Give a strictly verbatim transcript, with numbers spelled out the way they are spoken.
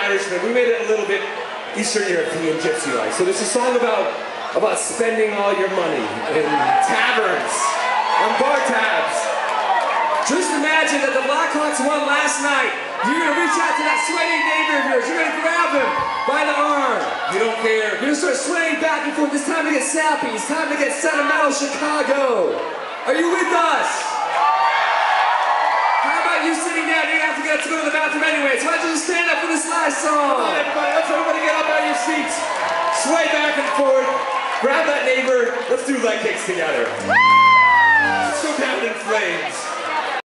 Irishman. We made it a little bit Eastern European gypsy-like. So this is a song about, about spending all your money in taverns, on bar tabs. Just imagine that the Blackhawks won last night. You're gonna reach out to that sweaty neighbor of yours. You're gonna grab him by the arm. You don't care. You're gonna start swaying back and forth. It's time to get sappy. It's time to get sentimental, Chicago. Are you with us? How about you sitting down? You're gonna have to get to go to the bathroom anyway. So why don't you just stand up for this last song? Come on, everybody. Let's everybody get up out of your seats. Sway back and forth. Grab that neighbor. Let's do leg kicks together.